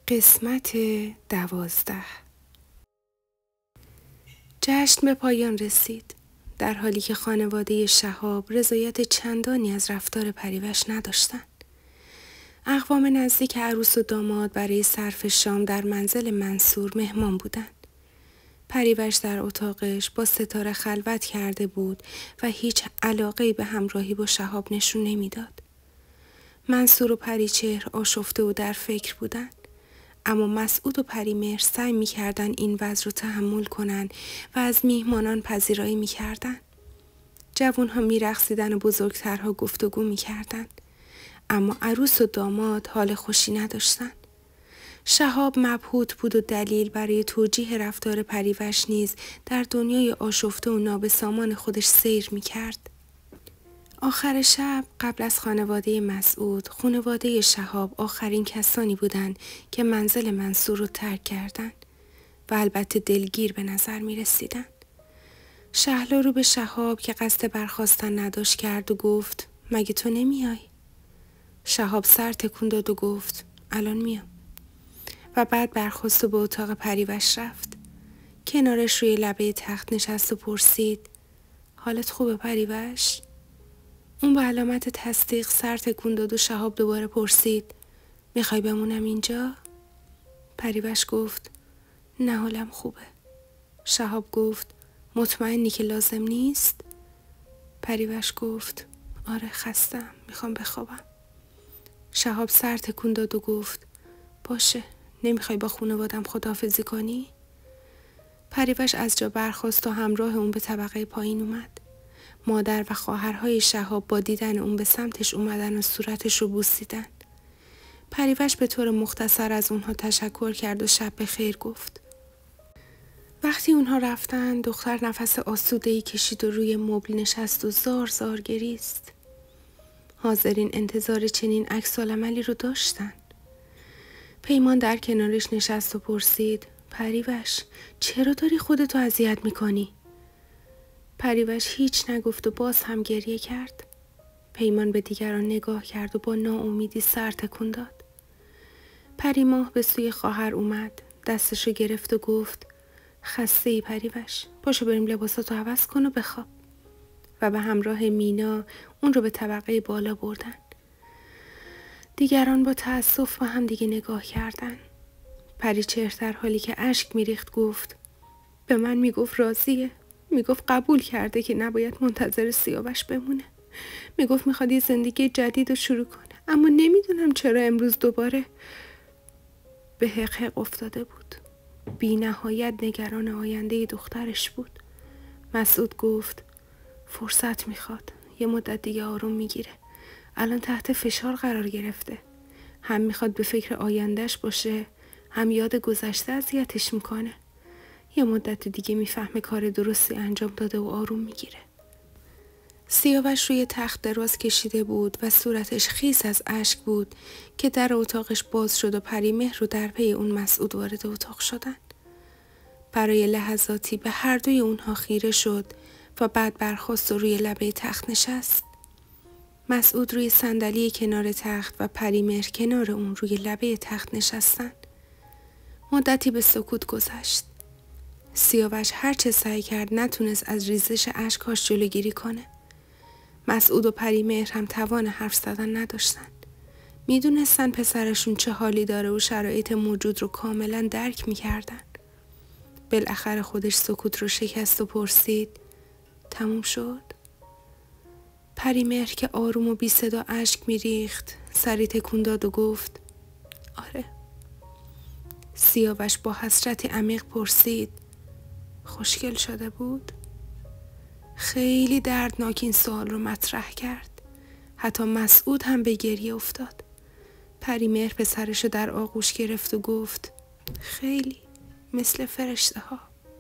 قسمت 12. جشن به پایان رسید، در حالی که خانواده شهاب رضایت چندانی از رفتار پریوش نداشتند. اقوام نزدیک عروس و داماد برای صرف شام در منزل منصور مهمان بودند. پریوش در اتاقش با ستاره خلوت کرده بود و هیچ علاقه‌ای به همراهی با شهاب نشون نمیداد. منصور و پریچهر آشفته و در فکر بودند. اما مسعود و پریمهر سعی می‌کردن این وضع رو تحمل کنن و از میهمانان پذیرایی می‌کردن. جوان‌ها می‌رقصیدن و بزرگترها گفتگو می‌کردن. اما عروس و داماد حال خوشی نداشتن. شهاب مبهوت بود و دلیل برای توجیه رفتار پریوش نیز در دنیای آشفته و نابسامان خودش سیر می‌کرد. آخر شب قبل از خانواده مسعود، خانواده شهاب آخرین کسانی بودند که منزل منصور رو ترک کردند و البته دلگیر به نظر می رسیدن. شهلا رو به شهاب که قصد برخاستن نداشت کرد و گفت مگه تو نمیای؟ شهاب سر تکون داد و گفت الان میام. و بعد برخاست و به اتاق پریوش رفت. کنارش روی لبه تخت نشست و پرسید حالت خوبه پریوش؟ اون با علامت تصدیق سر تکون داد و شهاب دوباره پرسید میخوای بمونم اینجا؟ پریوش گفت نه حالم خوبه. شهاب گفت مطمئنی که لازم نیست؟ پریوش گفت آره خستم، میخوام بخوابم. شهاب سر تکون داد و گفت باشه، نمیخوای با خانوادم خداحافظی کنی؟ پریوش از جا برخاست و همراه اون به طبقه پایین اومد. مادر و خواهرهای شهاب با دیدن اون به سمتش اومدن و صورتش رو بوسیدن. پریوش به طور مختصر از اونها تشکر کرد و شب بخیر گفت. وقتی اونها رفتن، دختر نفس آسوده‌ای کشید و روی مبل نشست و زار زار گریست. حاضرین انتظار چنین عکس‌العملی رو داشتن. پیمان در کنارش نشست و پرسید پریوش چرا داری خودتو اذیت میکنی؟ پریوش هیچ نگفت و باز هم گریه کرد. پیمان به دیگران نگاه کرد و با ناامیدی سر تکون داد. پریماه به سوی خواهر اومد، دستشو گرفت و گفت خسته ای پریوش، پاشو بریم لباساتو عوض کن و بخواب. و به همراه مینا اون رو به طبقه بالا بردن. دیگران با تأسف به هم دیگه نگاه کردن. پریچهر در حالی که اشک میریخت گفت به من میگفت راضیه، میگفت قبول کرده که نباید منتظر سیاوش بمونه، میگفت میخواد یه زندگی جدید رو شروع کنه، اما نمیدونم چرا امروز دوباره به حقحق افتاده بود. بی نهایت نگران آینده دخترش بود. مسعود گفت فرصت میخواد، یه مدت دیگه آروم میگیره، الان تحت فشار قرار گرفته، هم میخواد به فکر آیندهش باشه، هم یاد گذشته اذیتش میکنه. یه مدت دیگه میفهمه کار درستی انجام داده و آروم میگیره. سیاوش روی تخت دراز کشیده بود و صورتش خیس از اشک بود که در اتاقش باز شد و پریمهر رو در پی اون مسعود وارد اتاق شدن. برای لحظاتی به هر دوی اونها خیره شد و بعد برخاست و روی لبه تخت نشست. مسعود روی صندلی کنار تخت و پریمهر کنار اون روی لبه تخت نشستن. مدتی به سکوت گذشت. سیاوش هر چه سعی کرد نتونست از ریزش اشک‌هاش جلوگیری کنه. مسعود و پریمهر هم توان حرف زدن نداشتن. میدونستن پسرشون چه حالی داره و شرایط موجود رو کاملا درک میکردن. بالاخره خودش سکوت رو شکست و پرسید تموم شد؟ پریمهر که آروم و بی صدا اشک میریخت سری تکون داد و گفت آره. سیاوش با حسرتی عمیق پرسید خوشگل شده بود؟ خیلی دردناک این سوال رو مطرح کرد. حتی مسعود هم به گریه افتاد. پریمهر پسرشو در آغوش گرفت و گفت خیلی مثل فرشته ها.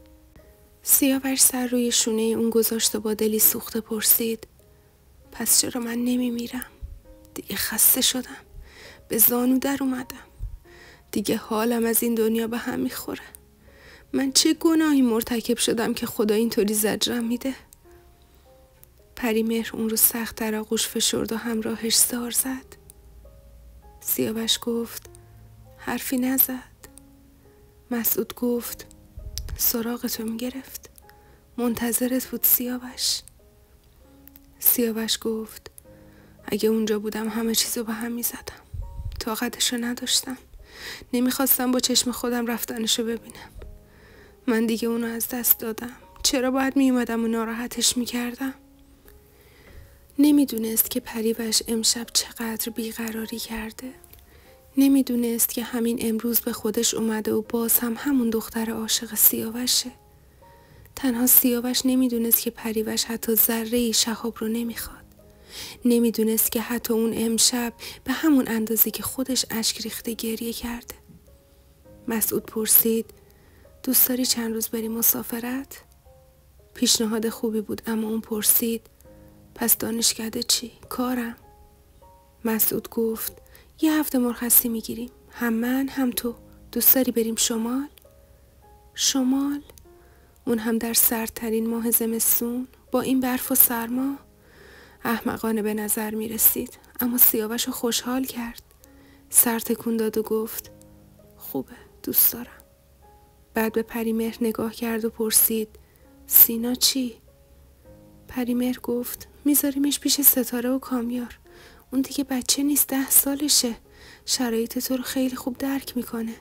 سیاوش سر روی شونه اون گذاشت و با دلی سوخته پرسید پس چرا من نمیمیرم؟ دیگه خسته شدم، به زانو در اومدم، دیگه حالم از این دنیا به هم میخوره. من چه گناهی مرتکب شدم که خدا اینطوری زجرم میده؟ پریمهر اون رو سخت در آغوش فشرد و همراهش زار زد. سیاوش گفت حرفی نزد. مسعود گفت سراغتو میگرفت. منتظرت بود سیاوش. سیاوش گفت اگه اونجا بودم همه چیزو به هم میزدم. طاقتشو نداشتم. نمیخواستم با چشم خودم رفتنشو ببینم. من دیگه اونو از دست دادم. چرا باید میومدم و ناراحتش میکردم؟ نمیدونست که پریوش امشب چقدر بیقراری کرده. نمیدونست که همین امروز به خودش اومده و باز هم همون دختر عاشق سیاوشه. تنها سیاوش نمیدونست که پریوش حتی ذره‌ای شهاب رو نمیخواد. نمیدونست که حتی اون امشب به همون اندازه که خودش اشک ریخته گریه کرده. مسعود پرسید دوست داری چند روز بری مسافرت؟ پیشنهاد خوبی بود، اما اون پرسید پس دانشکده چی؟ کارم؟ مسعود گفت یه هفته مرخصی میگیریم، هم من هم تو. دوست داری بریم شمال؟ شمال؟ اون هم در سردترین ماه زمستون با این برف و سرما؟ احمقانه به نظر میرسید، اما سیاوش رو خوشحال کرد. سر تکون داد و گفت خوبه، دوست دارم. بعد به پریمهر نگاه کرد و پرسید سینا چی؟ پریمهر گفت میذاریمش پیش ستاره و کامیار. اون دیگه بچه نیست، 10 سالشه. شرایط تو رو خیلی خوب درک میکنه.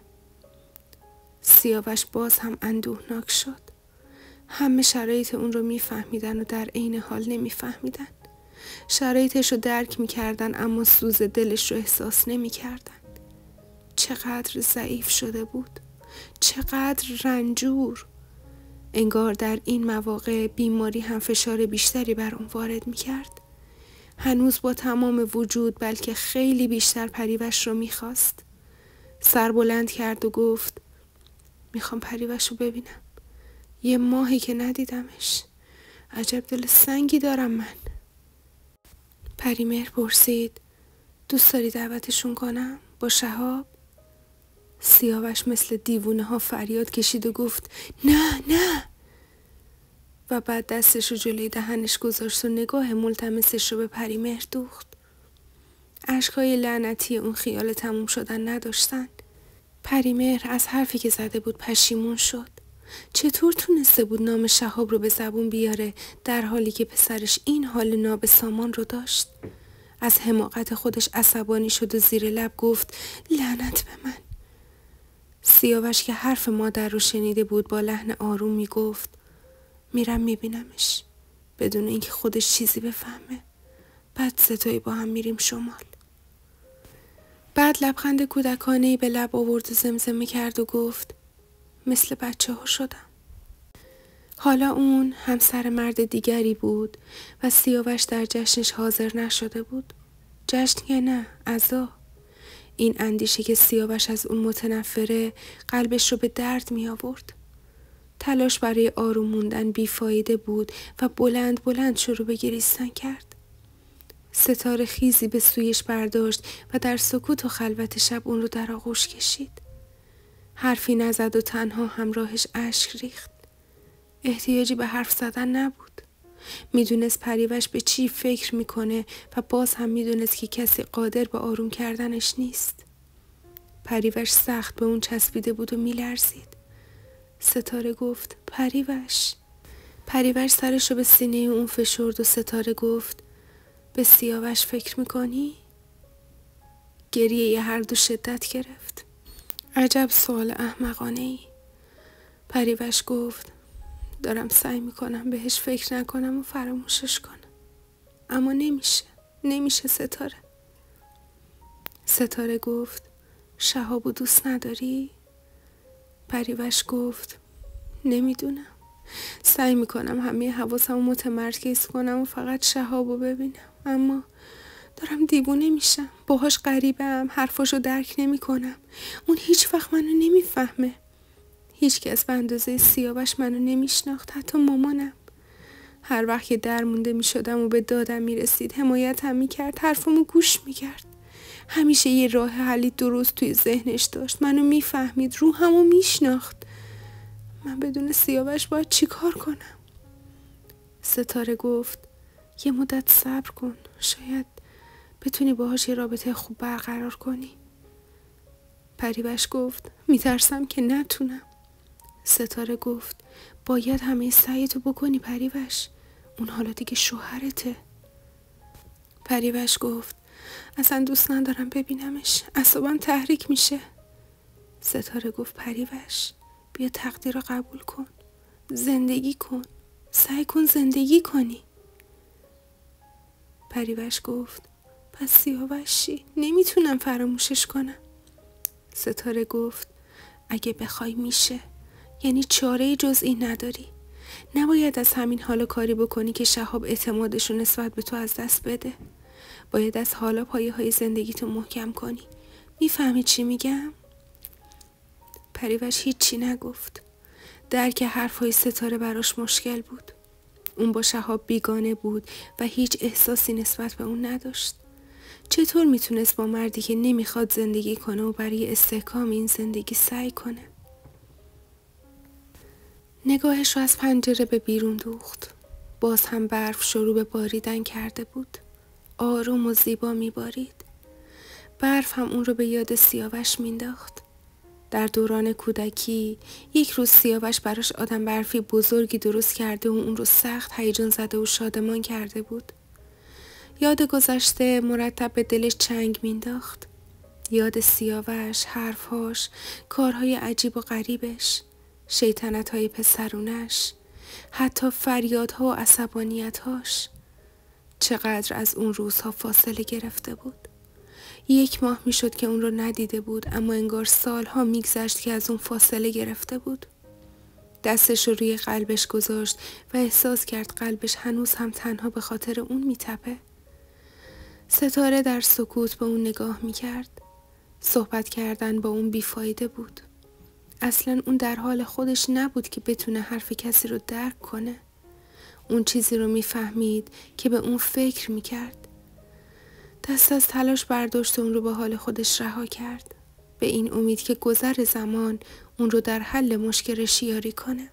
سیاوش باز هم اندوهناک شد. همه شرایط اون رو میفهمیدن و در عین حال نمیفهمیدن. شرایطش رو درک میکردن اما سوز دلش رو احساس نمیکردن. چقدر ضعیف شده بود. چقدر رنجور. انگار در این مواقع بیماری هم فشار بیشتری بر اون وارد میکرد. هنوز با تمام وجود بلکه خیلی بیشتر پریوش رو میخواست. سر بلند کرد و گفت میخوام پریوش رو ببینم. 1 ماهی که ندیدمش. عجب دل سنگی دارم من. پریمهر پرسید دوست داری دعوتشون کنم؟ با شهاب؟ سیاوش مثل دیوونه ها فریاد کشید و گفت نه نه. و بعد دستش رو جلوی دهنش گذاشت و نگاه ملتمسش رو به پریمهر دوخت. اشکای لعنتی اون خیال تموم شدن نداشتن. پریمهر از حرفی که زده بود پشیمون شد. چطور تونسته بود نام شهاب رو به زبون بیاره در حالی که پسرش این حال نابسامان رو داشت؟ از حماقت خودش عصبانی شد و زیر لب گفت لعنت به من. سیاوش که حرف مادر رو شنیده بود با لحن آروم می گفت میرم میبینمش بدون اینکه خودش چیزی بفهمه. بعد ستایی با هم میریم شمال. بعد لبخند کودکانه‌ای به لب آورد و زمزمه کرد و گفت مثل بچه ها شدم. حالا اون همسر مرد دیگری بود و سیاوش در جشنش حاضر نشده بود. جشن که نه، عزا. این اندیشه که سیاوش از اون متنفره قلبش رو به درد می آورد. تلاش برای آروم موندن بیفایده بود و بلند بلند شروع به گریستن کرد. ستاره خیزی به سویش برداشت و در سکوت و خلوت شب اون رو در آغوش کشید. حرفی نزد و تنها همراهش اشک ریخت. احتیاجی به حرف زدن نبود. میدونست پریوش به چی فکر میکنه و باز هم میدونست که کسی قادر به آروم کردنش نیست. پریوش سخت به اون چسبیده بود و میلرزید. ستاره گفت پریوش. پریوش سرش رو به سینه اون فشرد و ستاره گفت به سیاوش فکر میکنی؟ گریه هر دو شدت گرفت. عجب سوال احمقانه ای. پریوش گفت دارم سعی میکنم بهش فکر نکنم و فراموشش کنم، اما نمیشه ستاره. ستاره گفت شهابو دوست نداری؟ پریوش گفت نمیدونم. سعی میکنم همه حواسمو متمرکز کنم و فقط شهابو ببینم، اما دارم دیوونه میشم. باهاش غریبم، حرفاشو درک نمیکنم. اون هیچ وقت منو نمیفهمه. هیچ کس به اندازه سیاوش منو نمیشناخت، حتی مامانم. هر وقت که درمونده میشدم و به دادم میرسید حمایتم میکرد، حرفمو گوش میکرد. همیشه یه راه حلی درست توی ذهنش داشت. منو میفهمید، روحمو میشناخت. من بدون سیاوش باید چی کار کنم؟ ستاره گفت یه مدت صبر کن، شاید بتونی باهاش یه رابطه خوب برقرار کنی. پریوش گفت میترسم که نتونم. ستاره گفت باید همه سعیتو بکنی پریوش، اون حالا دیگه شوهرته. پریوش گفت اصلا دوست ندارم ببینمش، اعصابم تحریک میشه. ستاره گفت پریوش بیا تقدیر رو قبول کن، زندگی کن، سعی کن زندگی کنی. پریوش گفت پس سیاوشی نمیتونم فراموشش کنم. ستاره گفت اگه بخوای میشه، یعنی چاره‌ای جز این نداری. نباید از همین حالا کاری بکنی که شهاب اعتمادشو نسبت به تو از دست بده. باید از حالا پایه‌های زندگیتو محکم کنی. میفهمی چی میگم؟ پریوش هیچی نگفت. درک حرفهای ستاره براش مشکل بود. اون با شهاب بیگانه بود و هیچ احساسی نسبت به اون نداشت. چطور میتونست با مردی که نمیخواد زندگی کنه و برای استحکام این زندگی سعی کنه؟ نگاهش رو از پنجره به بیرون دوخت. باز هم برف شروع به باریدن کرده بود. آروم و زیبا میبارید. برف هم اون رو به یاد سیاوش مینداخت. در دوران کودکی یک روز سیاوش براش آدم برفی بزرگی درست کرده و اون رو سخت هیجان زده و شادمان کرده بود. یاد گذشته مرتب به دلش چنگ مینداخت. یاد سیاوش، حرفهاش، کارهای عجیب و غریبش، شیطنت‌های پسرونش، حتی فریادها و عصبانیت‌هاش. چقدر از اون روزها فاصله گرفته بود. 1 ماه میشد که اون رو ندیده بود، اما انگار سالها میگذشت که از اون فاصله گرفته بود. دستش رو روی قلبش گذاشت و احساس کرد قلبش هنوز هم تنها به خاطر اون میتپه. ستاره در سکوت به اون نگاه میکرد. صحبت کردن با اون بیفایده بود. اصلا اون در حال خودش نبود که بتونه حرف کسی رو درک کنه. اون چیزی رو میفهمید که به اون فکر میکرد. دست از تلاش برداشت و اون رو به حال خودش رها کرد. به این امید که گذر زمان اون رو در حل مشکلش یاری کنه.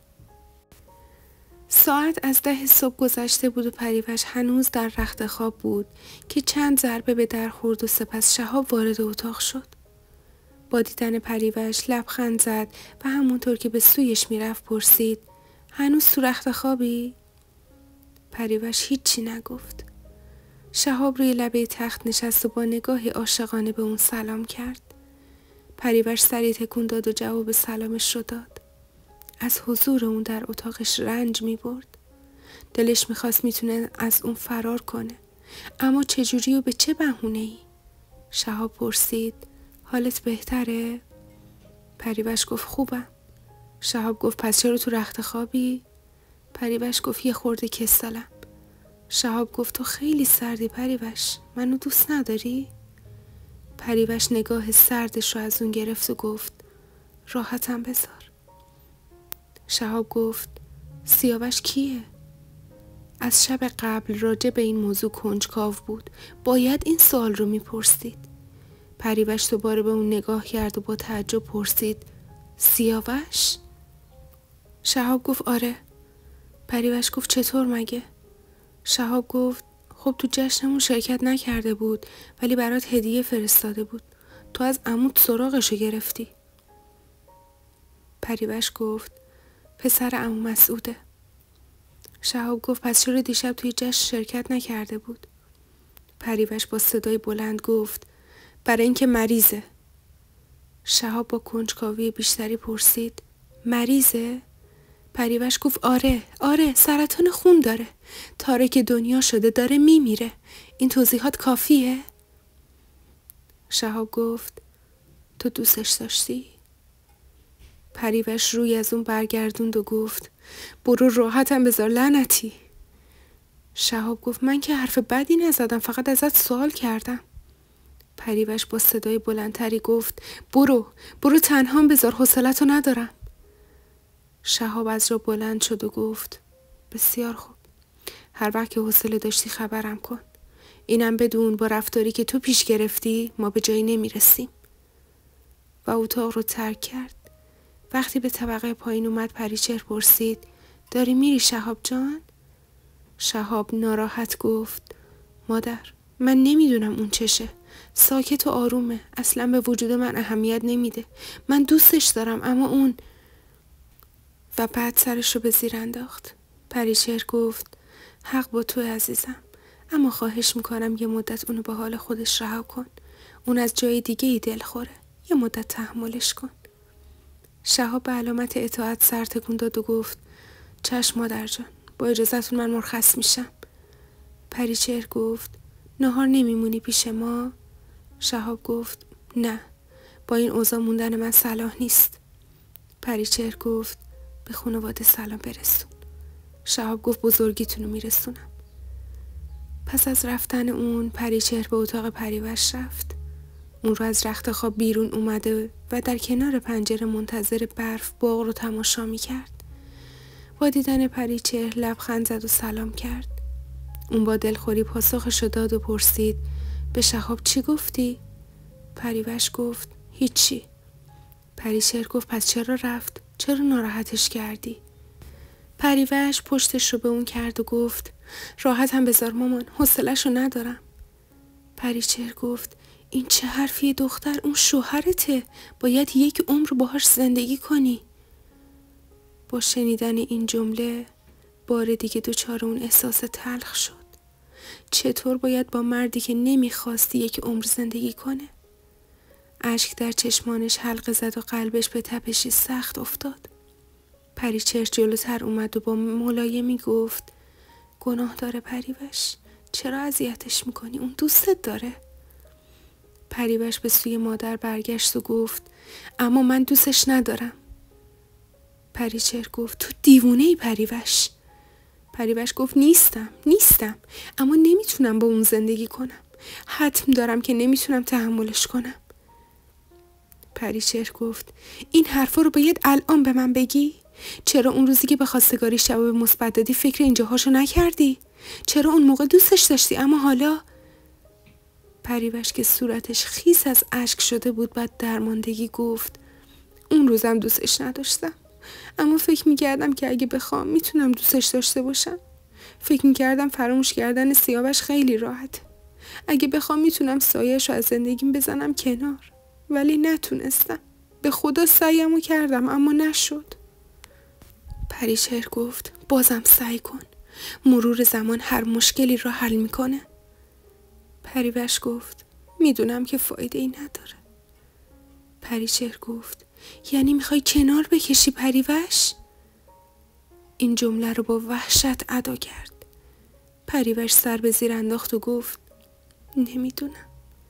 ساعت از 10 صبح گذشته بود و پریوش هنوز در رخت خواب بود که چند ضربه به در خورد و سپس شهاب وارد اتاق شد. با دیدن پریوش لبخند زد و همونطور که به سویش میرفت پرسید هنوز تو رخت خوابی؟ پریوش هیچی نگفت. شهاب روی لبه تخت نشست و با نگاهی عاشقانه به اون سلام کرد. پریوش سری تکون داد و جواب سلامش رو داد. از حضور اون در اتاقش رنج می برد. دلش میخواست میتونه از اون فرار کنه. اما چجوری و به چه بهونه‌ای؟ شهاب پرسید حالت بهتره؟ پریوش گفت خوبم. شهاب گفت پس چرا تو رخت خوابی؟ پریوش گفت یه خورده کسلم. شهاب گفت تو خیلی سردی پریوش، منو دوست نداری؟ پریوش نگاه سردش رو از اون گرفت و گفت راحتم بذار. شهاب گفت سیاوش کیه؟ از شب قبل راجع به این موضوع کنجکاو بود. باید این سوال رو میپرسید. پریوش دوباره به اون نگاه کرد و با تعجب پرسید سیاوش؟ شهاب گفت آره. پریوش گفت چطور مگه؟ شهاب گفت خب تو جشنمون شرکت نکرده بود ولی برات هدیه فرستاده بود. تو از عموت سراغشو گرفتی. پریوش گفت پسر عمو مسعوده. شهاب گفت پس چرا دیشب توی جشن شرکت نکرده بود؟ پریوش با صدای بلند گفت برای اینکه مریضه. شهاب با کنجکاوی بیشتری پرسید مریضه؟ پریوش گفت آره سرطان خون داره. تارک دنیا شده، داره میمیره. این توضیحات کافیه؟ شهاب گفت تو دوستش داشتی؟ پریوش روی از اون برگردوند و گفت برو راحتم بذار لعنتی. شهاب گفت من که حرف بدی نزدم، فقط ازت سوال کردم. پریوش با صدای بلندتری گفت برو تنهام بذار، حوصله‌تو ندارم. شهاب از جا بلند شد و گفت بسیار خوب، هر وقت که حوصله داشتی خبرم کن. اینم بدون با رفتاری که تو پیش گرفتی ما به جایی نمیرسیم. و اتاق رو ترک کرد. وقتی به طبقه پایین اومد پریچهر پرسید داری میری شهاب جان؟ شهاب ناراحت گفت مادر من نمیدونم اون چشه. ساکت و آرومه. اصلا به وجود من اهمیت نمیده. من دوستش دارم اما اون. و بعد سرش رو به زیر انداخت. پریچهر گفت حق با تو عزیزم، اما خواهش میکنم یه مدت اونو به حال خودش رها کن. اون از جای دیگه ای دلخوره. یه مدت تحملش کن. شهاب به علامت اطاعت سر تکون داد و گفت چشم مادر جان، با اجازهتون من مرخص میشم. پریچهر گفت نهار نمیمونی پیش ما؟ شهاب گفت نه، با این اوضاع موندن من صلاح نیست. پریچهر گفت به خانواده سلام برسون. شهاب گفت بزرگیتونو میرسونم. پس از رفتن اون پریچهر به اتاق پریوش رفت. اون رو از رخت خواب بیرون اومده و در کنار پنجره منتظر برف باغ رو تماشا میکرد. با دیدن پریچهر لبخند زد و سلام کرد. اون با دلخوری پاسخش داد و پرسید به شهاب چی گفتی؟ پریوش گفت هیچی. پریچهر گفت پس چرا رفت؟ چرا ناراحتش کردی؟ پریوش پشتش رو به اون کرد و گفت راحت هم بذار مامان، حوصله‌ش رو ندارم. پریچهر گفت این چه حرفیه دختر؟ اون شوهرته، باید یک عمر باهاش زندگی کنی. با شنیدن این جمله بار دیگه دچار اون احساس تلخ شد. چطور باید با مردی که نمیخواستی یک عمر زندگی کنه؟ اشک در چشمانش حلقه زد و قلبش به تپشی سخت افتاد. پریچهر جلوتر اومد و با ملایمی گفت گناه داره پریوش، چرا اذیتش میکنی؟ اون دوستت داره. پریوش به سوی مادر برگشت و گفت اما من دوستش ندارم. پریچهر گفت تو دیوونه ای پریوش. پریوش گفت نیستم اما نمیتونم با اون زندگی کنم. حتم دارم که نمیتونم تحملش کنم. پریچهر گفت این حرفا رو باید الان به من بگی؟ چرا اون روزی که به خواستگاری شباب مثبت دادی فکر اینجاهاشو نکردی؟ چرا اون موقع دوستش داشتی اما حالا؟ پریوش که صورتش خیس از اشک شده بود بعد درماندگی گفت اون روزم دوستش نداشتم، اما فکر میکردم که اگه بخوام میتونم دوستش داشته باشم. فکر میکردم فراموش کردن سیاوش خیلی راحت. اگه بخوام میتونم سایه‌شو از زندگیم بزنم کنار، ولی نتونستم. به خدا سعیمو کردم اما نشد. پریچهر گفت بازم سعی کن. مرور زمان هر مشکلی را حل میکنه. پریوش گفت میدونم که فایده ای نداره. پریچهر گفت یعنی میخوای کنار بکشی پریوش؟ این جمله رو با وحشت ادا کرد. پریوش سر به زیر انداخت و گفت نمیدونم.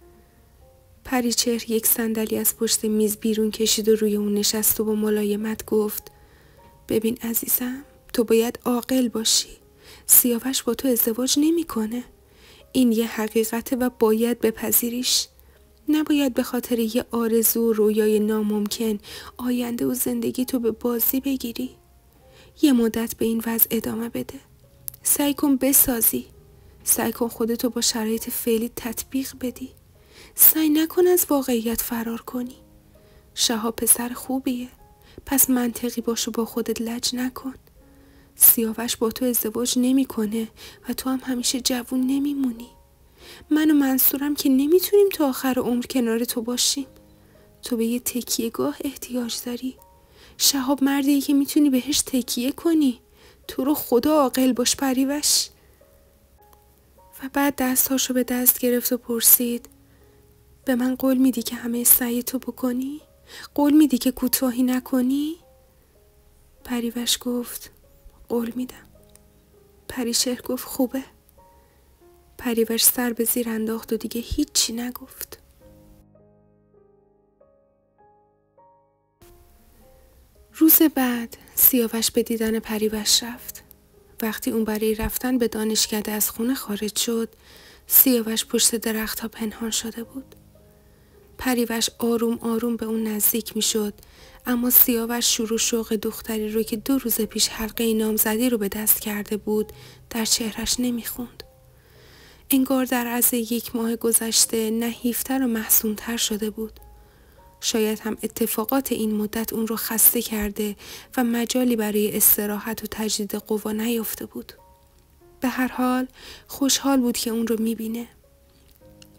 پریچهر یک صندلی از پشت میز بیرون کشید و روی اون نشست و با ملایمت گفت ببین عزیزم، تو باید عاقل باشی. سیاوش با تو ازدواج نمیکنه. این یه حقیقته و باید بپذیریش. نباید به خاطر یه آرزو و رویای ناممکن آینده و زندگی تو به بازی بگیری. یه مدت به این وضع ادامه بده. سعی کن بسازی. سعی کن خودتو با شرایط فعلی تطبیق بدی. سعی نکن از واقعیت فرار کنی. شهاب پسر خوبیه، پس منطقی باش و با خودت لج نکن. سیاوش با تو ازدواج نمیکنه و تو هم همیشه جوون نمیمونی. من و منصورم که نمیتونیم تا آخر عمر کنار تو باشیم. تو به یه تکیهگاه احتیاج داری. شهاب مردیه که میتونی بهش تکیه کنی. تو رو خدا عاقل باش پریوش. و بعد دستاشو به دست گرفت و پرسید به من قول میدی که همه سعی تو بکنی؟ قول میدی که کوتاهی نکنی؟ پریوش گفت قول میدم. پریچهر گفت خوبه. پریوش سر به زیر انداخت و دیگه هیچی نگفت. روز بعد سیاوش به دیدن پریوش رفت. وقتی اون برای رفتن به دانشکده از خونه خارج شد، سیاوش پشت درختها پنهان شده بود. پریوش آروم آروم به اون نزدیک می شد، اما سیاوش شروع شوق دختری رو که 2 روز پیش حلقه نامزدی رو به دست کرده بود در چهرش نمی خوند. انگار در عرض 1 ماه گذشته نحیفتر و محزونتر شده بود. شاید هم اتفاقات این مدت اون رو خسته کرده و مجالی برای استراحت و تجدید قوا نیافته بود. به هر حال خوشحال بود که اون رو می بینه.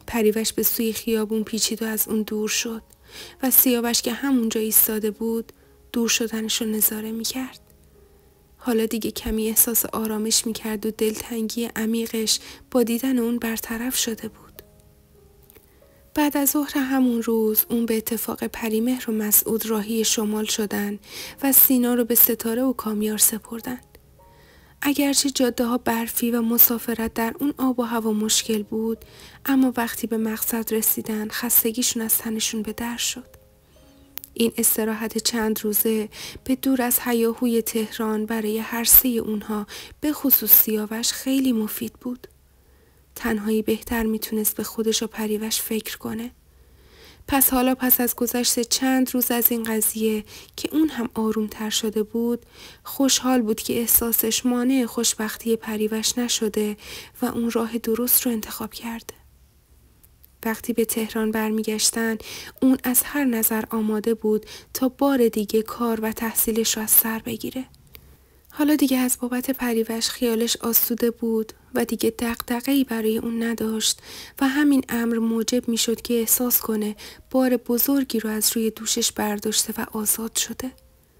پریوش به سوی خیابون پیچید و از اون دور شد و سیاوش که همونجا ایستاده بود دور شدنش رو نظاره میکرد. حالا دیگه کمی احساس آرامش میکرد و دلتنگی عمیقش با دیدن اون برطرف شده بود. بعد از ظهر همون روز اون به اتفاق پریمهر و مسعود راهی شمال شدن و سینا رو به ستاره و کامیار سپردن. اگرچه جاده ها برفی و مسافرت در اون آب و هوا مشکل بود، اما وقتی به مقصد رسیدن خستگیشون از تنشون به در شد. این استراحت چند روزه به دور از هیاهوی تهران برای هر سه اونها به خصوص سیاوش خیلی مفید بود. تنهایی بهتر میتونست به خودش و پریوش فکر کنه. پس حالا پس از گذشت چند روز از این قضیه که اون هم آرومتر شده بود، خوشحال بود که احساسش مانع خوشبختی پریوش نشده و اون راه درست رو انتخاب کرده. وقتی به تهران برمیگشتن، اون از هر نظر آماده بود تا بار دیگه کار و تحصیلش رو از سر بگیره. حالا دیگه از بابت پریوش خیالش آسوده بود و دیگه دغدغه‌ای برای اون نداشت و همین امر موجب می شد که احساس کنه بار بزرگی رو از روی دوشش برداشته و آزاد شده.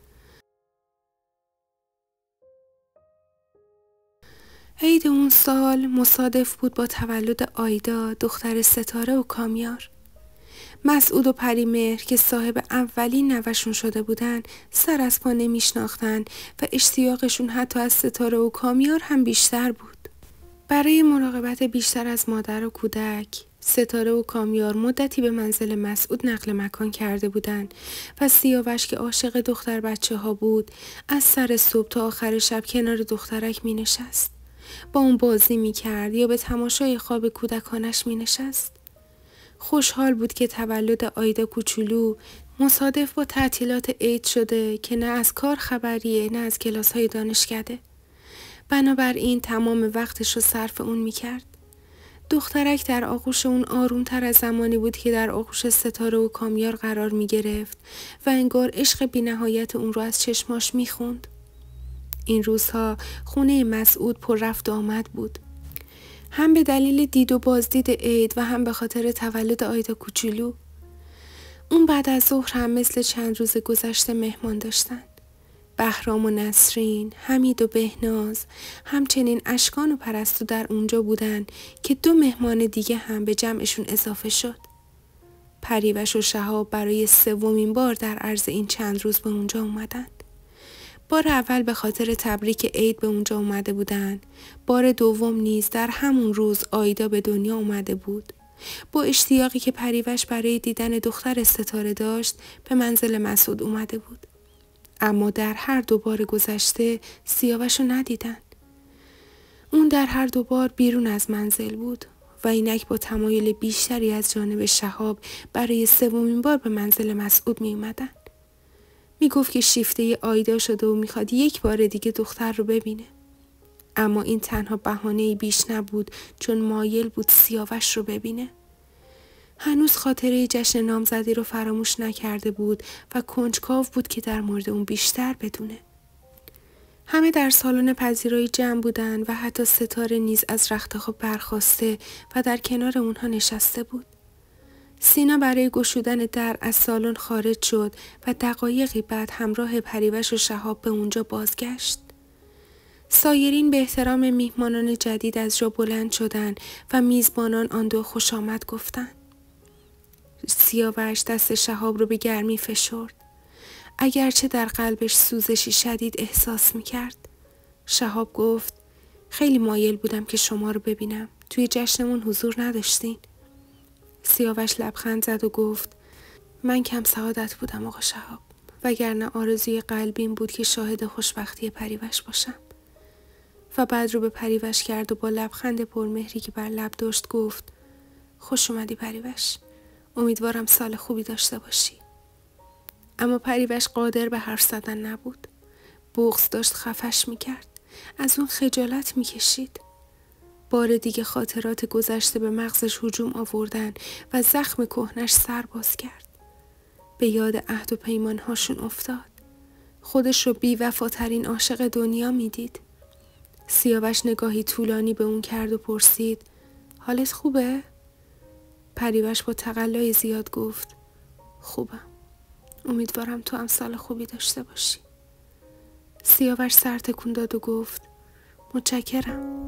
عید اون سال مصادف بود با تولد آیدا، دختر ستاره و کامیار. مسعود و پریمهر که صاحب اولین نوشون شده بودن سر از پا نمیشناختن و اشتیاقشون حتی از ستاره و کامیار هم بیشتر بود. برای مراقبت بیشتر از مادر و کودک، ستاره و کامیار مدتی به منزل مسعود نقل مکان کرده بودند و سیاوش که عاشق دختر بچه ها بود از سر صبح تا آخر شب کنار دخترک می نشست. با اون بازی می کرد یا به تماشای خواب کودکانش می نشست. خوشحال بود که تولد آیدا کوچولو مصادف با تعطیلات عید شده که نه از کار خبریه نه از کلاس‌های دانشکده. بنابراین تمام وقتش رو صرف اون میکرد. دخترک در آغوش اون آرومتر از زمانی بود که در آغوش ستاره و کامیار قرار میگرفت و انگار عشق بی‌نهایت اون رو از چشماش میخوند. این روزها خونه مسعود پر رفت و آمد بود. هم به دلیل دید و بازدید عید و هم به خاطر تولد آیدا کوچولو. اون بعد از ظهر هم مثل چند روز گذشته مهمان داشتن. بهرام و نسرین، حمید و بهناز، همچنین اشکان و پرستو در اونجا بودن که 2 مهمان دیگه هم به جمعشون اضافه شد. پریوش و شهاب برای 3مین بار در عرض این چند روز به اونجا اومدن. بار اول به خاطر تبریک عید به اونجا اومده بودن. بار دوم نیز در همون روز آیدا به دنیا اومده بود. با اشتیاقی که پریوش برای دیدن دختر ستاره داشت به منزل مسعود اومده بود. اما در هر 2 بار گذشته سیاوش رو ندیدن. اون در هر 2 بار بیرون از منزل بود و اینک با تمایل بیشتری از جانب شهاب برای 3مین بار به منزل مسعود می اومدن. می گفت که شیفته آیدا شده و میخواد 1 بار دیگه دختر رو ببینه. اما این تنها بهانه‌ای بیش نبود چون مایل بود سیاوش رو ببینه. هنوز خاطره جشن نامزدی رو فراموش نکرده بود و کنجکاو بود که در مورد اون بیشتر بدونه. همه در سالن پذیرایی جمع بودن و حتی ستاره نیز از رخت خواب برخاسته و در کنار اونها نشسته بود. سینا برای گشودن در از سالن خارج شد و دقایقی بعد همراه پریوش و شهاب به اونجا بازگشت. سایرین به احترام میهمانان جدید از جا بلند شدند و میزبانان آن 2 خوش آمد گفتند. سیاوش دست شهاب رو به گرمی فشرد. اگرچه در قلبش سوزشی شدید احساس میکرد. شهاب گفت خیلی مایل بودم که شما رو ببینم. توی جشنمون حضور نداشتین. سیاوش لبخند زد و گفت من کم سعادت بودم آقا شهاب. وگرنه آرزوی قلبیم بود که شاهد خوشبختی پریوش باشم. و بعد رو به پریوش کرد و با لبخند پرمهری که بر لب داشت گفت خوش اومدی پریوش. امیدوارم سال خوبی داشته باشی. اما پریوش قادر به حرف زدن نبود. بغض داشت خفش میکرد. از اون خجالت میکشید. بار دیگه خاطرات گذشته به مغزش هجوم آوردن و زخم کهنش سر باز کرد. به یاد عهد و پیمانهاشون افتاد. خودش رو بی‌وفاترین عاشق دنیا میدید. سیاوش نگاهی طولانی به اون کرد و پرسید حالت خوبه؟ پریوش با تقلای زیاد گفت خوبم. امیدوارم تو هم سال خوبی داشته باشی. سیاوش سر تکون داد و گفت متشکرم.